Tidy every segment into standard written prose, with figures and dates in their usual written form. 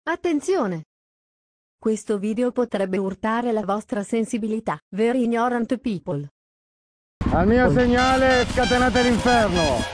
Attenzione! Questo video potrebbe urtare la vostra sensibilità. Very ignorant people. Al mio segnale scatenate l'inferno.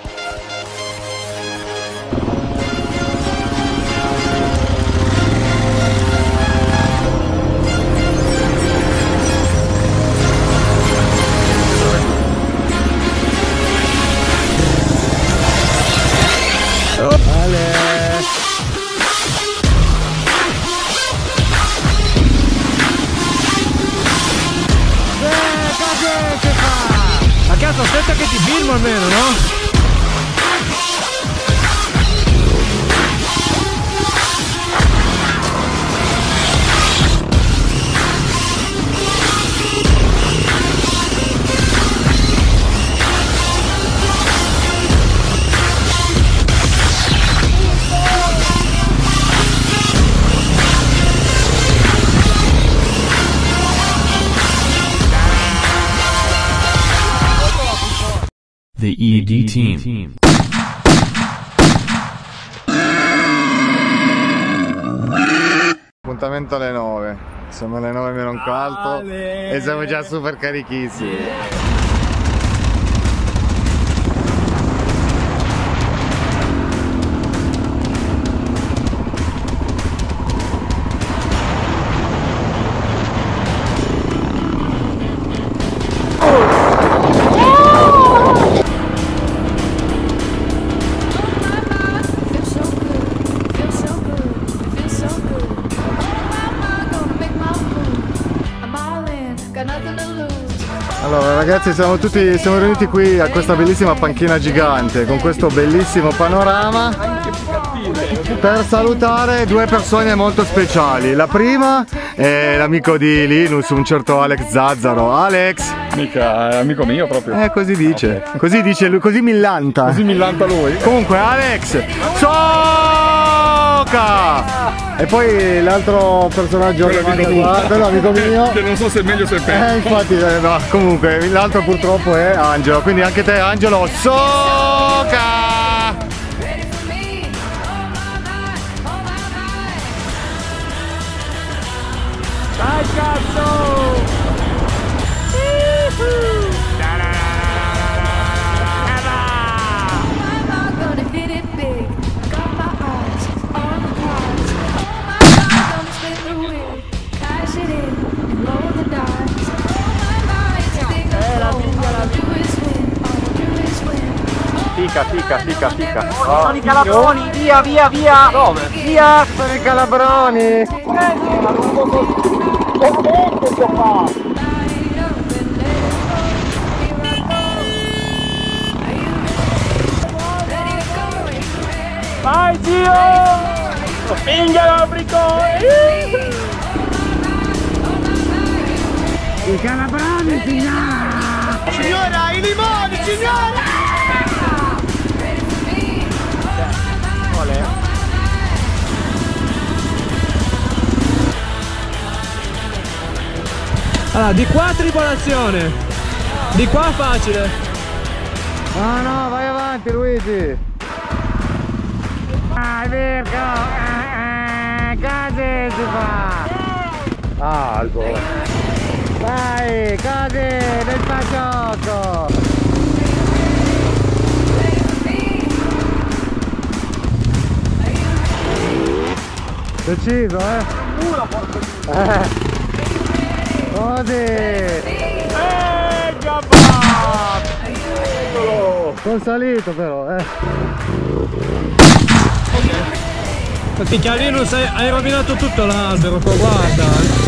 Ma cazzo, aspetta che ti filmo almeno, no? The ED team. Appuntamento alle 9. Siamo alle 9 meno un quarto e siamo già super carichissimi. Allora ragazzi siamo riuniti qui a questa bellissima panchina gigante con questo bellissimo panorama per salutare due persone molto speciali. La prima è l'amico di Linus, un certo Alex Zazzaro. Alex! Mica, è amico mio proprio. Così dice, okay. Così dice lui, così millanta. Così millanta lui. Comunque Alex! Soca! E poi l'altro personaggio quello amico mio che non so se è meglio se è peggio. Infatti no, comunque l'altro purtroppo è Angelo, quindi anche te Angelo Soca! Dai cazzo! Fica. Sono i calabroni, via! Dove? Via! Sono i calabroni! Vai zio! Spinga l'abricone! I calabroni signora! Signora, i limoni, signora! Allora, di qua tribolazione, di qua facile. No, vai avanti Luigi. Virgo, così si fa. Alto. Vai, così, nel paciocco. Deciso, Così! Sono salito però, Perché Linus hai rovinato tutto l'albero, guarda!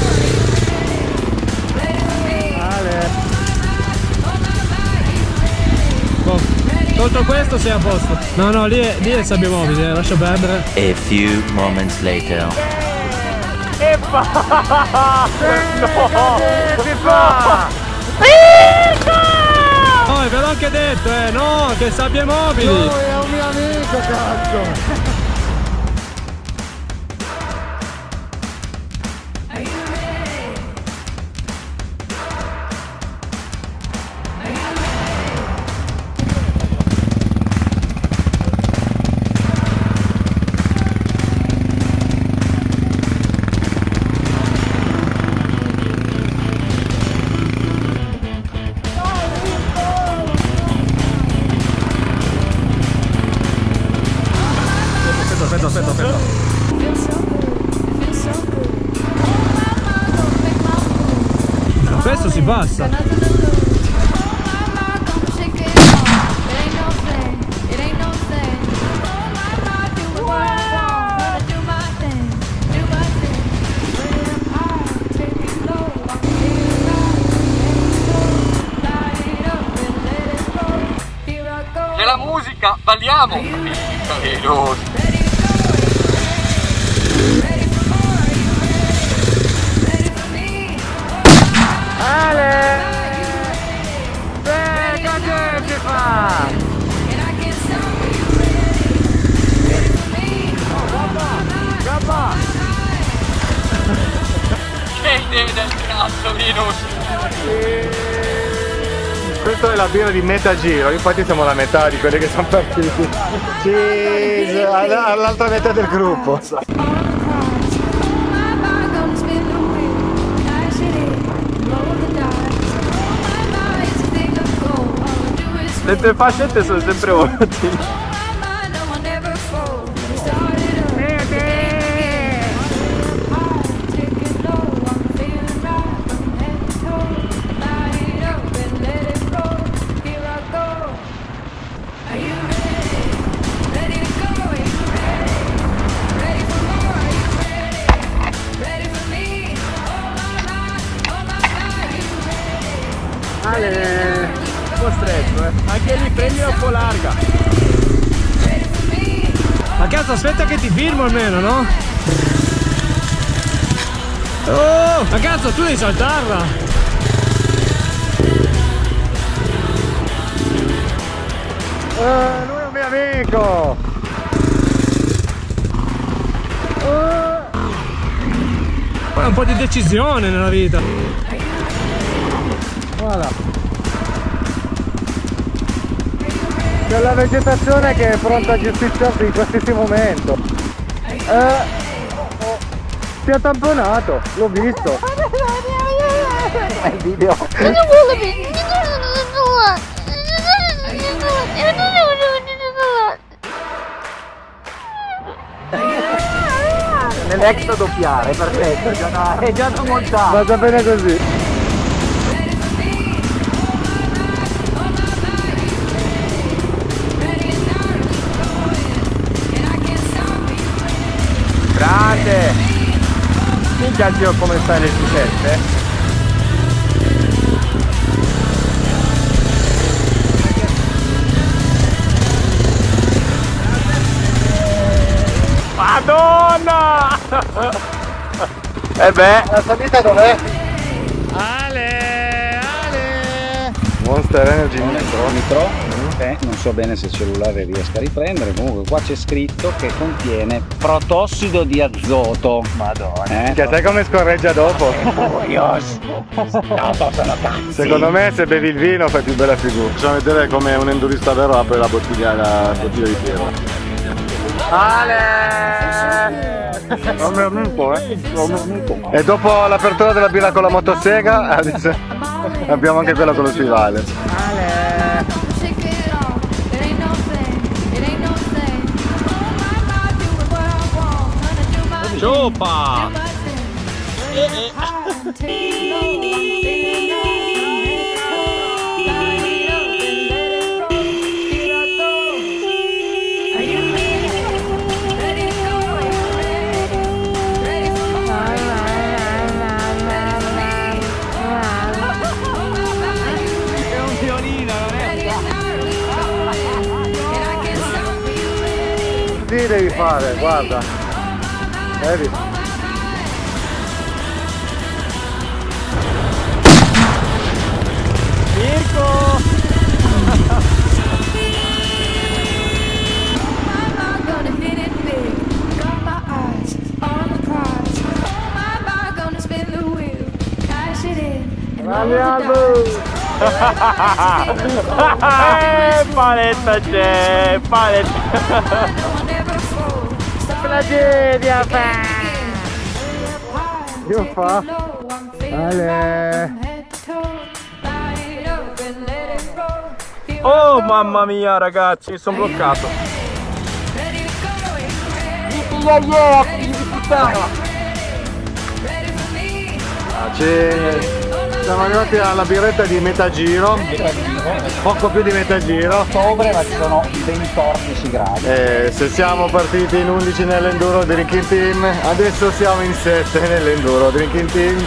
Ale! Boh, tolto questo sei a posto. No, lì è sabbia mobile, lascia perdere. A few moments later. E fa! No! Si fa! Oh, ve l'ho anche detto, no, che sabbie mobili! No, è un mio amico, cazzo! Questo si passa. C'è la musica, balliamo! Ale! Cosa si fa? Che idea del cazzo, Linus! Questa è la birra di metà giro, infatti siamo la metà di quelli che sono partiti. Cheese! All'altra metà del gruppo. Le tue fascette sono sempre utili. Ale, un po' stretto, anche lì prendila un po' larga. Ma cazzo, aspetta che ti filmo almeno, no? Oh, ma cazzo, tu devi saltarla. Lui è un mio amico! Poi un po' di decisione nella vita. Guarda, c'è la vegetazione che è pronta a giustiziarsi in qualsiasi momento. Si è tamponato, l'ho visto. È il video. Nell'extra doppiare, perfetto, è già da montare. Va bene così. Grande! Minchia zio come stai le successe? Madonna! E beh! La salita dov'è? Ale! Monster Energy Nitro. Non so bene se il cellulare riesca a riprendere, comunque qua c'è scritto che contiene protossido di azoto. Madonna. Che sai come scorreggia dopo? Secondo me se bevi il vino fai più bella figura. Facciamo vedere come un endurista vero apre la bottiglia di birra. Ale! E dopo l'apertura della birra con la motosega abbiamo anche quella con lo stivale. Ciupa! Sì, devi fare, guarda. Vedi? Mirko! Paletta c'è, paletta. Tragedia fa! Io fa? Ale! Oh mamma mia ragazzi, sono bloccato. Siamo arrivati alla birretta di metà giro, poco più di metà giro. Ottobre, ma ci sono 14 gradi. Se siamo partiti in 11 nell'Enduro Drinking Team, adesso siamo in 7 nell'Enduro Drinking Team.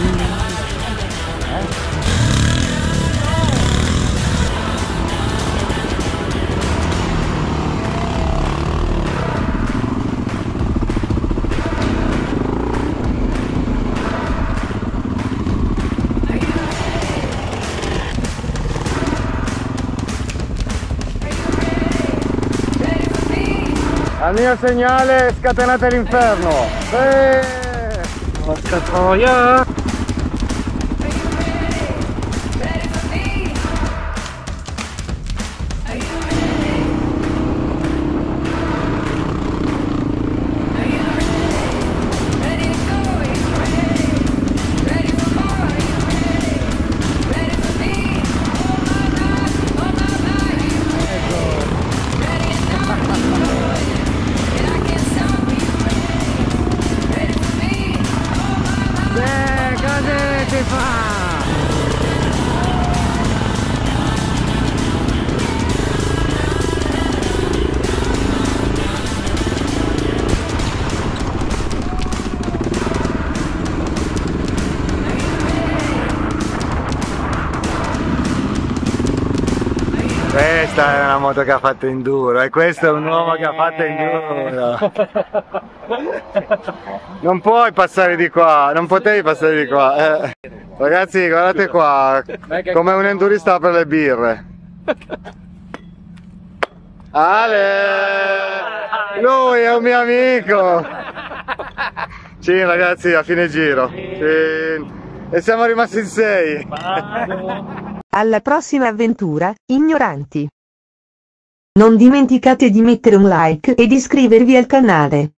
Al mio segnale scatenate l'inferno! Porca troia! Questa è una moto che ha fatto enduro e questo è un uomo che ha fatto enduro. Non puoi passare di qua, non potevi passare di qua. Ragazzi, guardate qua, come un endurista per le birre. Ale! Lui è un mio amico! Sì, ragazzi, a fine giro. Sì. E siamo rimasti in 6. Alla prossima avventura, ignoranti! Non dimenticate di mettere un like ed iscrivervi al canale.